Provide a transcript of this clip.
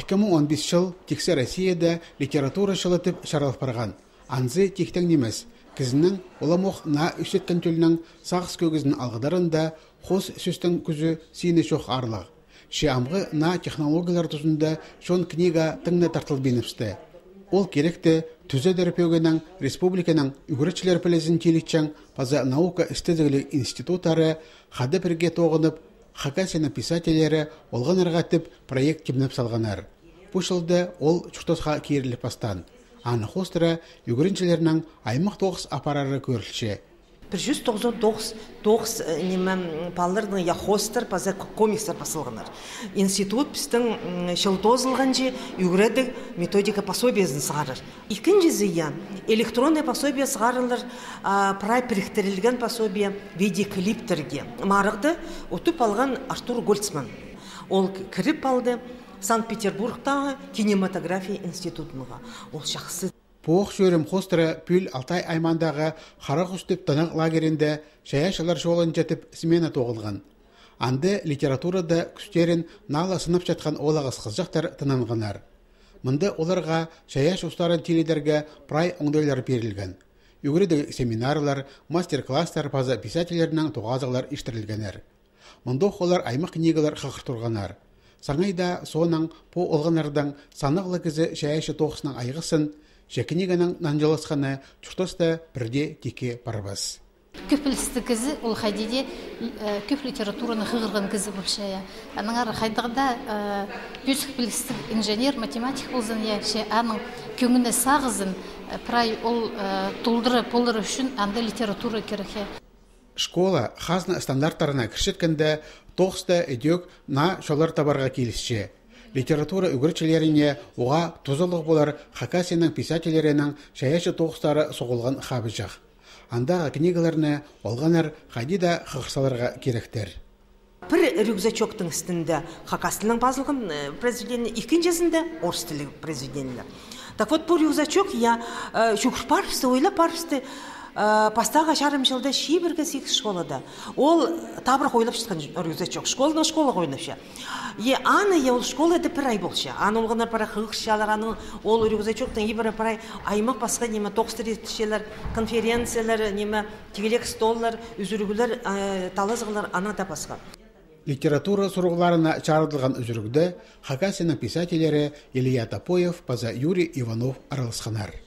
2015 жыл тексе Россияда литература шылытып шаралып барған. Анзы тектен немес. Кізінің оламоқ на үсеткен төлінің сағыз көгізін алғыдарында қос сөстің күзі сені шоқ арлық. Шиамғы на технологиялар тұзында шон книга тыңны тартыл беніпсті. Ол керекті түзі дәріпеугенің республиканың үгірітшілер пілізін телікчен паза наука істедігілік институтары қады бірге тоғынып, Хакасияның писателері олған ырғатып проект кемніп салғанар. Бұл жылды ол чүртосқа керіліп бастан. Аны хостыра үгіріншілерінің аймақ тоғыз апарары көрілші. 199 неме паллардың я хостер паза комикстер басылғанар. Институт біздің шылтозылған же үгіреді методика пособиязын сығарыр. Икінжі зия электронный пособия сығарылыр, прай біріктірілген пособия видеоклиптерге. Марықты отып алған Артур Гольцман. Ол кіріп алды Санкт-Петербургтағы кинематография институтыға. Ол шақсы. Поқ шөрім хостыры пүл Алтай аймандағы қарақ үстіп тынық лагерінде шаяшылар жолын жетіп смена тоғылған. Анды литературада күстерін нала сынып жатқан олағыз қызжақтар тынанғанар. Мұнды оларға шаяш ұстарын теледерге прай оңдайлар берілген. Үгіреді семинарлар, мастер-класстар паза писателерінің тоғазығылар іштірілгенер. Мұнды олар аймақ книгалар қақыр тұрғанар. Саңайда соның по олғанардан санықлы кізі шаяшы тоғысының айғысын Жекінегінің нанжаласқаны чүртосты бірде теке барбас. Көпілісті кізі, ол қайдеде көп литератураны қығырған кізі бұлшая. Аныңар қайдағда бөз көпілістік инженер, математик болзын, аның көңіне сағызын, прай ол толдыры полыры үшін анды литература кереке. Школа қазны стандарттарына кіршеткенде тоғысты өдек на шолар табарға келісші. Литература үгірчілеріне оға тұзылық болар Хакасияның писателерінің шаяшы тоғыстары соғылған қабы жақ. Андағы книгаларны олғанар қайдида қықсаларға керектер. Бір рюкзачоктың үстінде Хакасияның базылған произведение, икінчесінде орыс тілі произведениелер. Так вот, бұл рюкзачок я шүкір парысты, ойлап парысты, Пастаға шарым жылда шибірге 8 школада. Ол табыр қойлап шыққан рюкзачок. Школына школа қойнапша. Аны ол школада бір ай болшы. Аны олғанар пара қығышшалар, аны ол рюкзачоктың ебірі бір ай аймақ басқа неме тоқстыретішелер, конференциялар, неме тегелек столлар, үзірігілер, талазғылар, ана да басқа. Литература сұрғыларына чарылдылған үзірігді Хакасияның писателері Илья Топоев паза Юрий Иванов араласқанар.